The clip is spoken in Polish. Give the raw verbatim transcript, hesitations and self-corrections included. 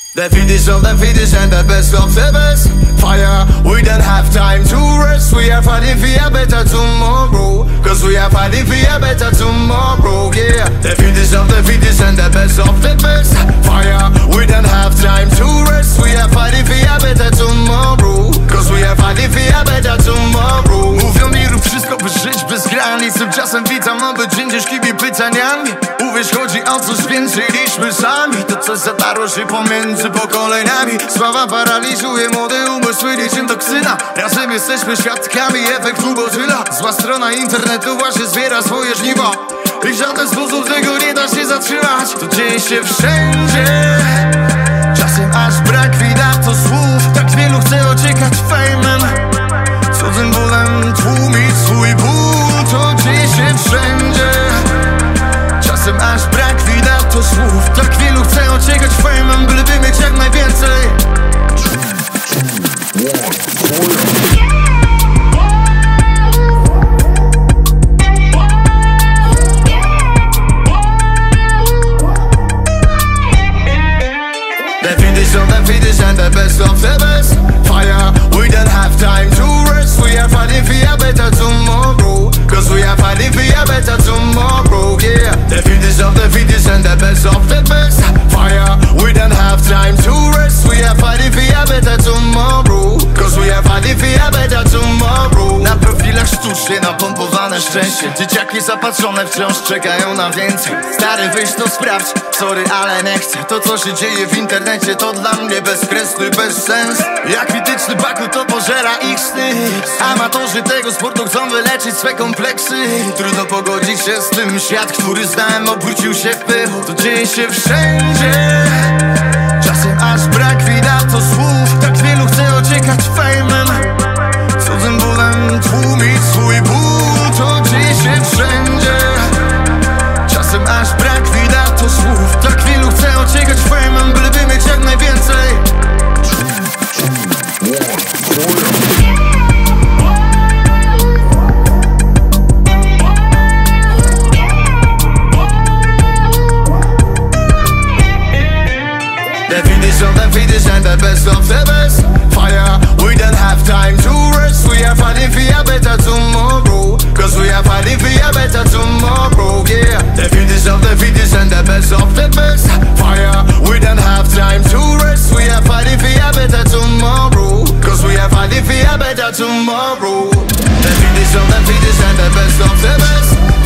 The fittest of the fittest and the best of the best. Fire, we don't have time to rest. We are fighting for a better tomorrow. Cause we are fighting for a better tomorrow, yeah. The fittest of the fittest and the best of the best. Fire, we don't have time to rest. We are fighting for a better tomorrow. Cause we are fighting for a better tomorrow. Mówią mi rób wszystko, by żyć bez granic. Tymczasem witam, aby dzień ciężkimi pytaniami. Uwierz, chodzi o coś więcej niż my sami. To coś zatarło się pomiędzy pokoleniami. Sława paraliżuje młode umysły niczym toksyna. Razem jesteśmy świadkami efektu Godzilla. Zła strona internetu właśnie zbiera swoje żniwo i w żaden sposób tego nie da się zatrzymać. To dzieje się wszędzie, czasem aż brak widać to słów. Tak wielu chce ociekać fejmem, cudzym bólem tłumić swój ból. To dzieje się wszędzie, czasem aż brak widać to słów. Tak wielu chce ociekać fejmem, byleby mieć jak najwięcej. The fittest of the fittest and the best of the best. Fire, we don't have time to rest. We are fighting for a better tomorrow. Cause we are fighting for a better tomorrow, yeah. The fittest of the fittest and the best of the best. Fire, we don't have time to rest. We are fighting for a better tomorrow. Cause we are fighting for a better tomorrow. Na profilach sztucznie napompowane szczęście. Dzieciaki zapatrzone wciąż czekają na więcej. Stary, wyjść to sprawdź, sorry, ale nie chcę. To co się dzieje w internecie to dla mnie bezkresny bezsens. Jak mityczny Baku to pożera ich sny. Amatorzy tego sportu chcą wyleczyć swe kompleksy. Trudno pogodzić się z tym, świat, który znałem, obrócił się w pył. To dzieje się wszędzie, czasem aż brak widać to słów. Tak wielu chce ociekać fejmem, cudzym bólem tłumić swój ból. To dzieje się wszędzie, czasem aż brak widać to słów. Tak wielu chce ociekać fejmem, byleby mieć jak najwięcej. The fittest of the fittest and the best of the best. Fire, we don't have time to rest. We are fighting for a better tomorrow. Cause we are fighting for a better tomorrow, yeah. The fittest of the fittest and the best of the best. Fire, we don't have time to rest. We are fighting for a better tomorrow. Cause we are fighting for a better tomorrow. The fittest of the fittest and the best of the best.